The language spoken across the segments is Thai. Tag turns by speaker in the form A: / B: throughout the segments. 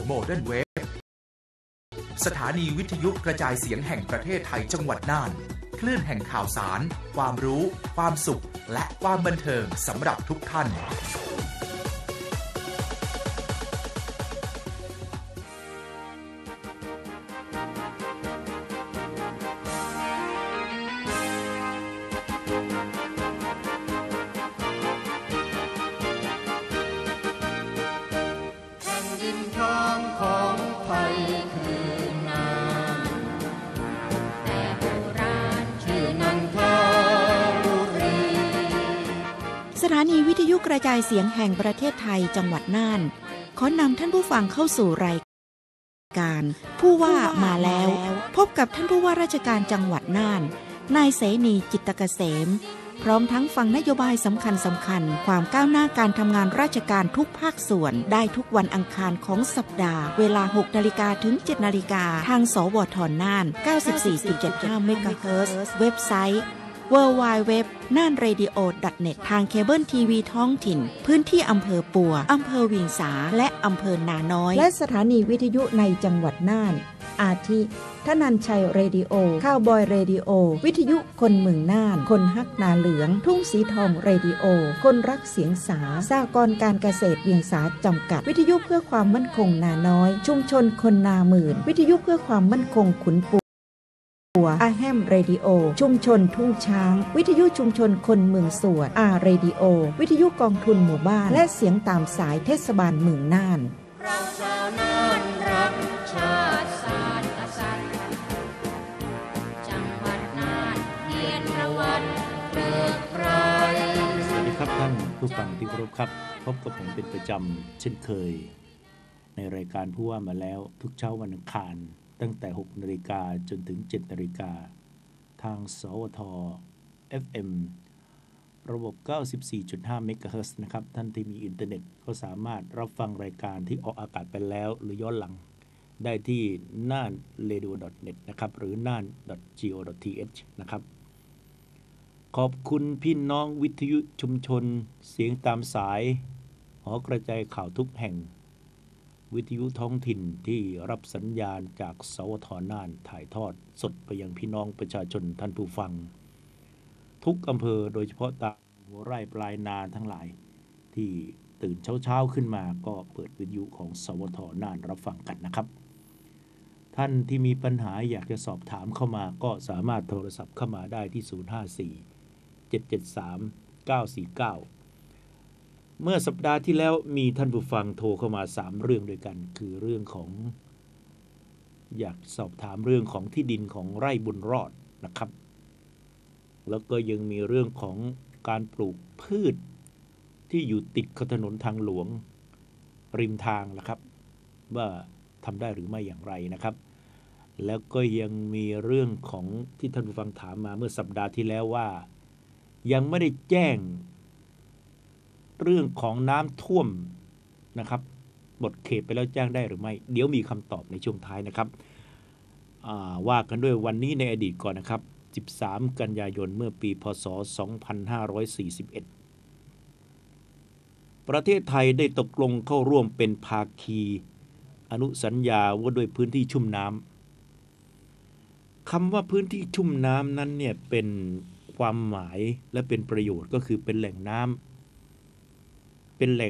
A: โมเดิร์นเวฟสถานีวิทยุกระจายเสียงแห่งประเทศไทยจังหวัดน่านคลื่นแห่งข่าวสารความรู้ความสุขและความบันเทิงสำหรับทุกท่าน
B: สถานีวิทยุกระจายเสียงแห่งประเทศไทยจังหวัดน่านขอนำท่านผู้ฟังเข้าสู่รายการผู้ว่ามาแล้วพบกับท่านผู้ว่าราชการจังหวัดน่านนายเสนีจิตตเกษมพร้อมทั้งฟังนโยบายสำคัญความก้าวหน้าการทำงานราชการทุกภาคส่วนได้ทุกวันอังคารของสัปดาห์เวลา 6 นาฬิกาถึง 7 นาฬิกาทางสวทน่าน 94.75 เมกะเฮิรตซ์เว็บไซต์www.nanradio.net ทางเคเบิลทีวีท้องถิ่นพื้นที่อำเภอปัวอำเภอเวียงสาและอำเภอนาน้อยและสถานีวิทยุในจังหวัดน่านอาทิทนัญชัยเรดิโอข้าวบอยเรดิโอวิทยุคนเมืองน่านคนฮักนาเหลืองทุ่งสีทองเรดิโอคนรักเสียงสาสหกรณ์การเกษตรเวียงสาจำกัดวิทยุเพื่อความมั่นคงนาน้อยชุมชนคนนาหมื่นวิทยุเพื่อความมั่นคงขุนปูอาแฮมเรดิโอชุมชนทุ่งช้างวิทยุชุมชนคนเมืองสวดอาเรดิโอวิทยุกองทุนหมู่บ้านและเสียงตามสายเทศบาลเมืองน่านเราชาวน่านรักชาติศาสตร์กษัตริย์จังหวัดน่านเกียรติประวัติเลิศไพร
C: สวัสดีครับท่านผู้ฟังที่เคารพครับพบกับผมเป็นประจำเช่นเคยในรายการผู้ว่ามาแล้วทุกเช้าวันอังคารตั้งแต่ 6 นาฬิกาจนถึง 7 นาฬิกาทางสวท FM ระบบ 94.5 เมกะเฮิรตซ์นะครับท่านที่มีอินเทอร์เน็ตก็สามารถรับฟังรายการที่ออกอากาศไปแล้วหรือย้อนหลังได้ที่น่าน radio.net นะครับหรือน่าน .go.th นะครับขอบคุณพี่น้องวิทยุชุมชนเสียงตามสายหอกระจายข่าวทุกแห่งวิทยุท้องถิ่นที่รับสัญญาณจากสวทน่านถ่ายทอดสดไปยังพี่น้องประชาชนท่านผู้ฟังทุกอำเภอโดยเฉพาะตามหัวไร่ปลายนาทั้งหลายที่ตื่นเช้าๆขึ้นมาก็เปิดวิทยุของสวทน่านรับฟังกันนะครับท่านที่มีปัญหาอยากจะสอบถามเข้ามาก็สามารถโทรศัพท์เข้ามาได้ที่054 773 949เมื่อสัปดาห์ที่แล้วมีท่านผู้ฟังโทรเข้ามา3เรื่องด้วยกันคือเรื่องของอยากสอบถามเรื่องของที่ดินของไร่บุญรอดนะครับแล้วก็ยังมีเรื่องของการปลูกพืชที่อยู่ติดกับถนนทางหลวงริมทางนะครับว่าทำได้หรือไม่อย่างไรนะครับแล้วก็ยังมีเรื่องของที่ท่านผู้ฟังถามมาเมื่อสัปดาห์ที่แล้วว่ายังไม่ได้แจ้งเรื่องของน้ำท่วมนะครับหมดเขตไปแล้วแจ้งได้หรือไม่เดี๋ยวมีคำตอบในช่วงท้ายนะครับว่ากันด้วยวันนี้ในอดีตก่อนนะครับ13 กันยายนเมื่อปีพศ 2541ประเทศไทยได้ตกลงเข้าร่วมเป็นภาคีอนุสัญญาว่าด้วยพื้นที่ชุ่มน้ำคำว่าพื้นที่ชุ่มน้ำนั้นเนี่ยเป็นความหมายและเป็นประโยชน์ก็คือเป็นแหล่งน้ำเป็นแหล่ง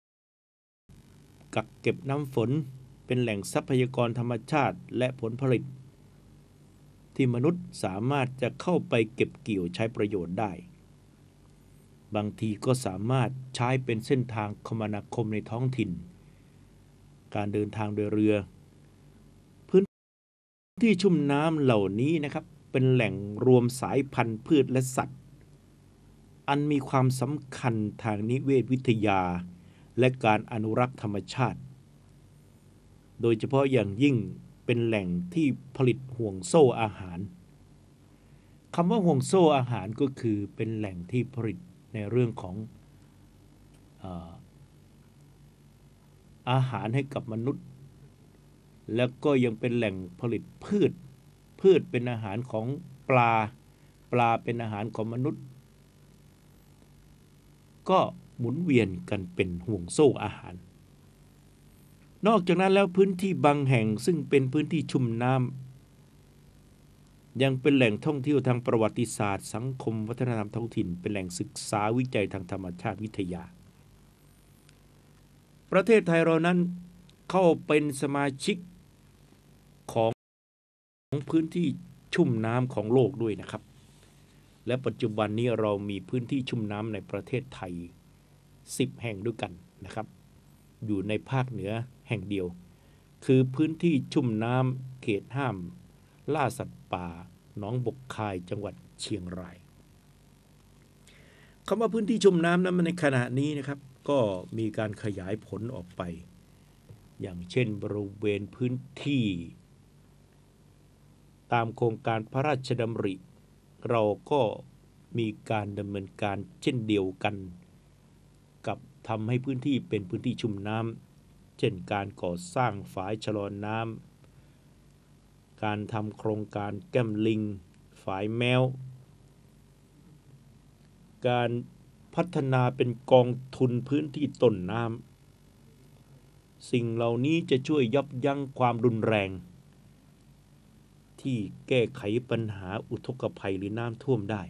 C: กักเก็บน้ำฝนเป็นแหล่งทรัพยากรธรรมชาติและผลผลิตที่มนุษย์สามารถจะเข้าไปเก็บเกี่ยวใช้ประโยชน์ได้บางทีก็สามารถใช้เป็นเส้นทางคมนาคมในท้องถิ่นการเดินทางโดยเรือพื้นที่ชุ่มน้ำเหล่านี้นะครับเป็นแหล่งรวมสายพันธุ์พืชและสัตว์อันมีความสำคัญทางนิเวศวิทยาและการอนุรักษ์ธรรมชาติโดยเฉพาะอย่างยิ่งเป็นแหล่งที่ผลิตห่วงโซ่อาหารคำว่าห่วงโซ่อาหารก็คือเป็นแหล่งที่ผลิตในเรื่องของอาหารให้กับมนุษย์แล้วก็ยังเป็นแหล่งผลิตพืชเป็นอาหารของปลาเป็นอาหารของมนุษย์ก็หมุนเวียนกันเป็นห่วงโซ่อาหารนอกจากนั้นแล้วพื้นที่บางแห่งซึ่งเป็นพื้นที่ชุ่มน้ำยังเป็นแหล่งท่องเที่ยวทางประวัติศาสตร์สังคมวัฒนธรรมท้องถิ่นเป็นแหล่งศึกษาวิจัยทางธรรมชาติวิทยาประเทศไทยเรานั้นเข้าเป็นสมาชิกของพื้นที่ชุ่มน้ำของโลกด้วยนะครับและปัจจุบันนี้เรามีพื้นที่ชุ่มน้ำในประเทศไทย10 แห่งด้วยกันนะครับอยู่ในภาคเหนือแห่งเดียวคือพื้นที่ชุ่มน้ำเขตห้ามล่าสัตว์ป่าหนองบกคายจังหวัดเชียงรายคำว่าพื้นที่ชุ่มน้ำนั้นในขณะนี้นะครับก็มีการขยายผลออกไปอย่างเช่นบริเวณพื้นที่ตามโครงการพระราชดำริเราก็มีการดำเนินการเช่นเดียวกันกับทำให้พื้นที่เป็นพื้นที่ชุ่มน้ำเช่นการก่อสร้างฝายชะลอน้ำการทำโครงการแก้มลิงฝายแมวการพัฒนาเป็นกองทุนพื้นที่ต้นน้ำสิ่งเหล่านี้จะช่วยยับยั้งความรุนแรงที่แก้ไขปัญหาอุทกภัยหรือน้ำท่วมได้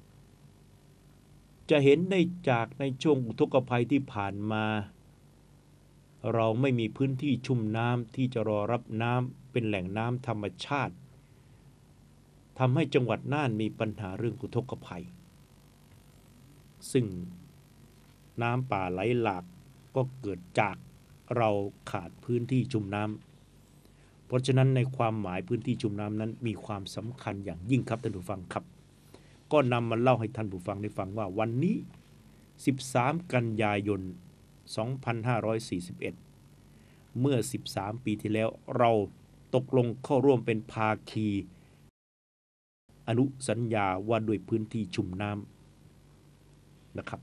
C: จะเห็นได้จากในช่วงอุทกภัยที่ผ่านมาเราไม่มีพื้นที่ชุ่มน้ำที่จะรอรับน้ำเป็นแหล่งน้ำธรรมชาติทำให้จังหวัดน่านมีปัญหาเรื่องอุทกภัยซึ่งน้ำป่าไหลหลากก็เกิดจากเราขาดพื้นที่ชุ่มน้ำเพราะฉะนั้นในความหมายพื้นที่ชุ่มน้ำนั้นมีความสำคัญอย่างยิ่งครับท่านผู้ฟังครับก็นำมาเล่าให้ท่านผู้ฟังได้ฟังว่าวันนี้13 กันยายน 2541 เมื่อ13 ปีที่แล้วเราตกลงเข้าร่วมเป็นภาคีอนุสัญญาว่าด้วยพื้นที่ชุ่มน้ำนะครับ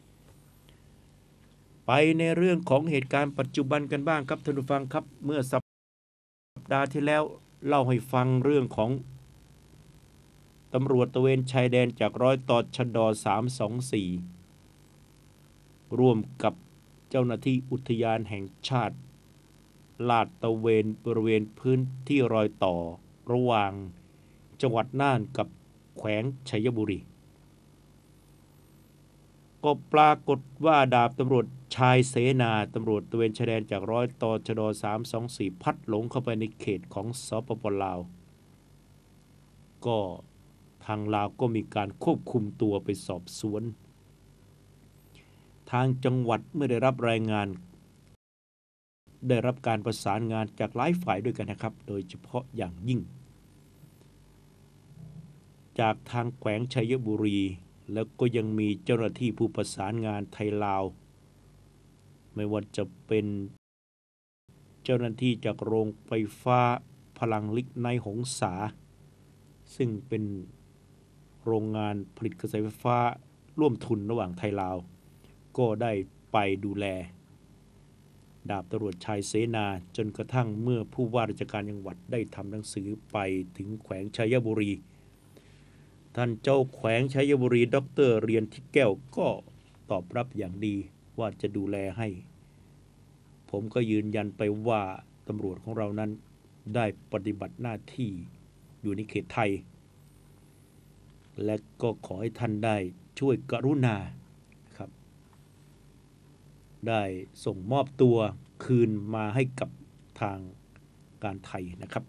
C: ไปในเรื่องของเหตุการณ์ปัจจุบันกันบ้างครับท่านผู้ฟังครับเมื่อสัปดาห์ที่แล้วเล่าให้ฟังเรื่องของตำรวจตระเวนชายแดนจากร้อยตชด324ร่วมกับเจ้าหน้าที่อุทยานแห่งชาติลาดตระเวนบริเวณพื้นที่รอยต่อระหว่างจังหวัดน่านกับแขวงชัยบุรีก็ปรากฏว่าดาบตำรวจชายเสนาตำรวจตระเวนชายแดนจากร้อยตชด324พัดหลงเข้าไปในเขตของสปป.ลาวก็ทางลาวก็มีการควบคุมตัวไปสอบสวนทางจังหวัดเมื่อได้รับรายงานได้รับการประสานงานจากหลายฝ่ายด้วยกันนะครับโดยเฉพาะอย่างยิ่งจากทางแขวงชัยบุรีแล้วก็ยังมีเจ้าหน้าที่ผู้ประสานงานไทยลาวไม่ว่าจะเป็นเจ้าหน้าที่จากโรงไฟฟ้าพลังลิกไนท์หงสาซึ่งเป็นโรงงานผลิตกระแสไฟฟ้าร่วมทุนระหว่างไทยลาวก็ได้ไปดูแลดาบตำรวจชายเสนาจนกระทั่งเมื่อผู้ว่าราชการจังหวัดได้ทำหนังสือไปถึงแขวงชัยบุรีท่านเจ้าแขวงชัยบุรีดร.เรียนทิศแก้วก็ตอบรับอย่างดีว่าจะดูแลให้ผมก็ยืนยันไปว่าตำรวจของเรานั้นได้ปฏิบัติหน้าที่อยู่ในเขตไทยและก็ขอให้ท่านได้ช่วยกรุณาครับได้ส่งมอบตัวคืนมาให้กับทางการไทยนะครับ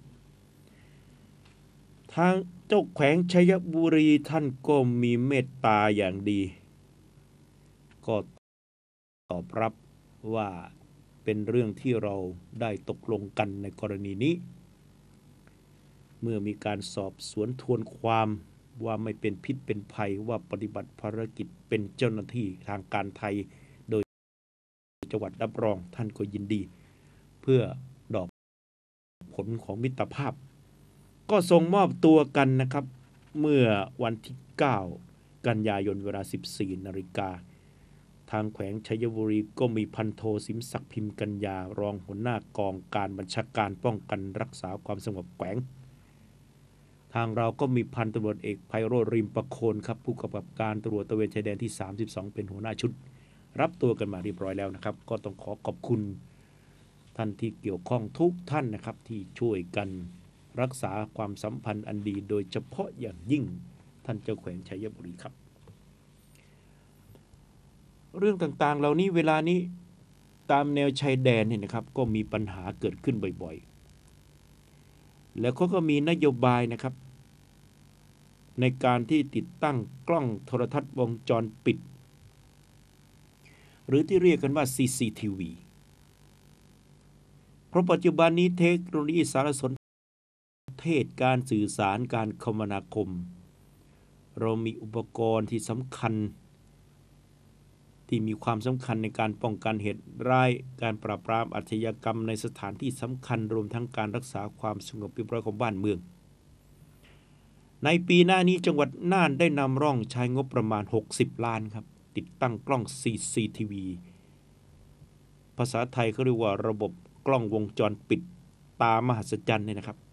C: ทางเจ้าแขวงชัยบุรีท่านก็มีเมตตาอย่างดีก็ตอบรับว่าเป็นเรื่องที่เราได้ตกลงกันในกรณีนี้เมื่อมีการสอบสวนทวนความว่าไม่เป็นพิษเป็นภัยว่าปฏิบัติภารกิจเป็นเจ้าหน้าที่ทางการไทยโดยจังหวัดรับรองท่านก็ยินดีเพื่อดอกผลของมิตรภาพก็ส่งมอบตัวกันนะครับเมื่อวันที่9 กันยายนเวลา 14 นาฬิกาทางแขวงชัยบุรีก็มีพันโทสิมศักดิ์พิมพ์กัญญารองหัวหน้ากองการบัญชาการป้องกันรักษาความสงบแขวงทางเราก็มีพันตำรวจเอกไพโรจน์ริมประโคนครับผู้กำกับการตำรวจตระเวนชายแดนที่32เป็นหัวหน้าชุดรับตัวกันมาเรียบร้อยแล้วนะครับก็ต้องขอบคุณท่านที่เกี่ยวข้องทุกท่านนะครับที่ช่วยกันรักษาความสัมพันธ์อันดีโดยเฉพาะอย่างยิ่งท่านเจ้าแขวงชัยบุรีครับเรื่องต่างๆเหล่านี้เวลานี้ตามแนวชายแดนเนี่ยนะครับก็มีปัญหาเกิดขึ้นบ่อยๆแล้วเขาก็มีนโยบายนะครับในการที่ติดตั้งกล้องโทรทัศน์วงจรปิดหรือที่เรียกกันว่า CCTV เพราะปัจจุบันนี้เทคโนโลยีสารสนเทศการสื่อสารการคมนาคมเรามีอุปกรณ์ที่สำคัญที่มีความสำคัญในการป้องกันเหตุร้ายการปราบปรามอาชญากรรมในสถานที่สำคัญรวมทั้งการรักษาความสงบเรียบร้อยของบ้านเมืองในปีหน้านี้จังหวัดน่านได้นำร่องใช้งบประมาณ60 ล้านครับติดตั้งกล้อง CCTV ภาษาไทยเขาเรียกว่าระบบกล้องวงจรปิดตามหัศจรรย์เนี่ยนะครับ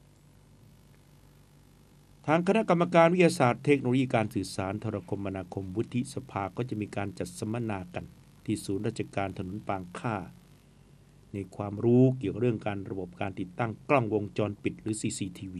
C: ทางคณะกรรมการวิทยาศาสตร์เทคโนโลยีการสื่อสารโทรคมนาคมวุฒิสภาก็จะมีการจัดสัมมนากันที่ศูนย์ราชการถนนปางค่าในความรู้เกี่ยวกับเรื่องการระบบการติดตั้งกล้องวงจรปิดหรือ CCTV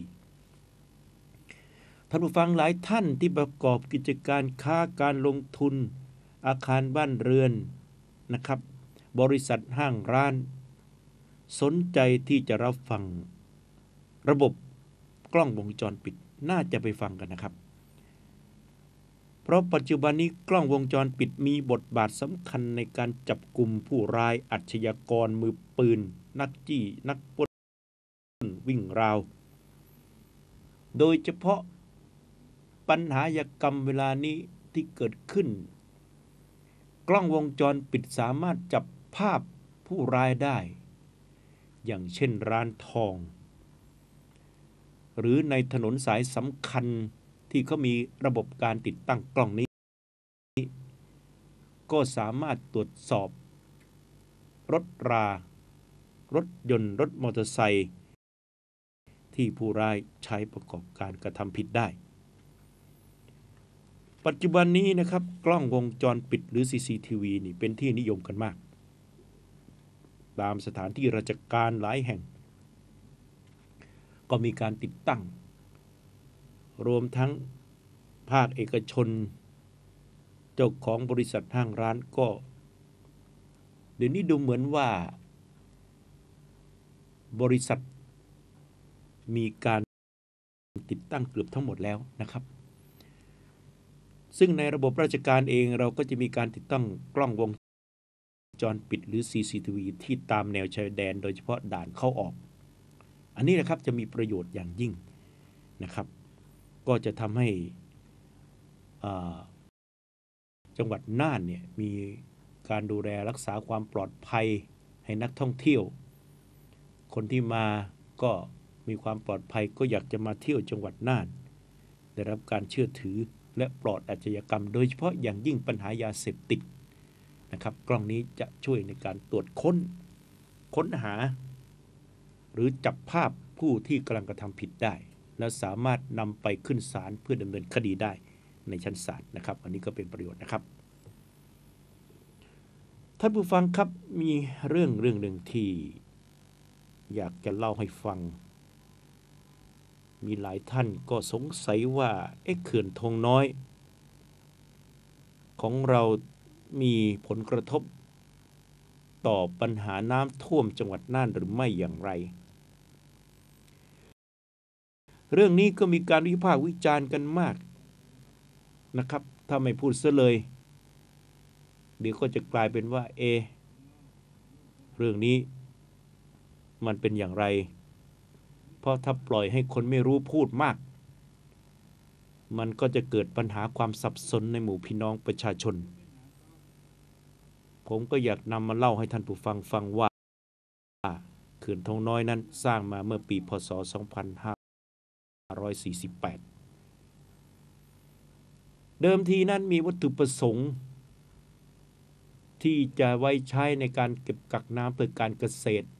C: ท่านผู้ฟังหลายท่านที่ประกอบกิจการค้าการลงทุนอาคารบ้านเรือนนะครับบริษัทห้างร้านสนใจที่จะรับฟังระบบกล้องวงจรปิดน่าจะไปฟังกันนะครับเพราะปัจจุบันนี้กล้องวงจรปิดมีบทบาทสำคัญในการจับกุมผู้ร้ายอาชญากรมือปืนนักจี้นักปล้นวิ่งราวโดยเฉพาะปัญหาอาชญากรรมเวลานี้ที่เกิดขึ้นกล้องวงจรปิดสามารถจับภาพผู้ร้ายได้อย่างเช่นร้านทองหรือในถนนสายสำคัญที่เขามีระบบการติดตั้งกล้องนี้ก็สามารถตรวจสอบรถรถยนต์รถมอเตอร์ไซค์ที่ผู้ร้ายใช้ประกอบการกระทำผิดได้ปัจจุบันนี้นะครับกล้องวงจรปิดหรือ CCTV นี่เป็นที่นิยมกันมากตามสถานที่ราชการหลายแห่งก็มีการติดตั้งรวมทั้งภาคเอกชนเจ้าของบริษัทห้างร้านก็เดี๋ยวนี้ดูเหมือนว่าบริษัทมีการติดตั้งเกือบทั้งหมดแล้วนะครับซึ่งในระบบราชการเองเราก็จะมีการติดตั้งกล้องวงจรปิดหรือ CCTV ที่ตามแนวชายแดนโดยเฉพาะด่านเข้าออกอันนี้นะครับจะมีประโยชน์อย่างยิ่งนะครับก็จะทำให้จังหวัดน่านเนี่ยมีการดูแลรักษาความปลอดภัยให้นักท่องเที่ยวคนที่มาก็มีความปลอดภัยก็อยากจะมาเที่ยวจังหวัดน่านได้รับการเชื่อถือและปลอดอาชญากรรมโดยเฉพาะอย่างยิ่งปัญหายาเสพติดนะครับกล้องนี้จะช่วยในการตรวจค้นหาหรือจับภาพผู้ที่กำลังกระทำผิดได้และสามารถนำไปขึ้นศาลเพื่อดำเนินคดีได้ในชั้นศาลนะครับอันนี้ก็เป็นประโยชน์นะครับท่านผู้ฟังครับมีเรื่องหนึ่งที่อยากจะเล่าให้ฟังมีหลายท่านก็สงสัยว่าเขื่อนธงน้อยของเรามีผลกระทบต่อปัญหาน้ำท่วมจังหวัดน่านหรือไม่อย่างไรเรื่องนี้ก็มีการวิพากษ์วิจารณ์กันมากนะครับถ้าไม่พูดซะเลยเดี๋ยวก็จะกลายเป็นว่าเรื่องนี้มันเป็นอย่างไรเพราะถ้าปล่อยให้คนไม่รู้พูดมากมันก็จะเกิดปัญหาความสับสนในหมู่พี่น้องประชาชนผมก็อยากนำมาเล่าให้ท่านผู้ฟังฟังว่าเขื่อนธงน้อยนั้นสร้างมาเมื่อปีพ.ศ. 2548เดิมทีนั้นมีวัตถุประสงค์ที่จะไว้ใช้ในการเก็บกักน้ำเพื่อการเกษตร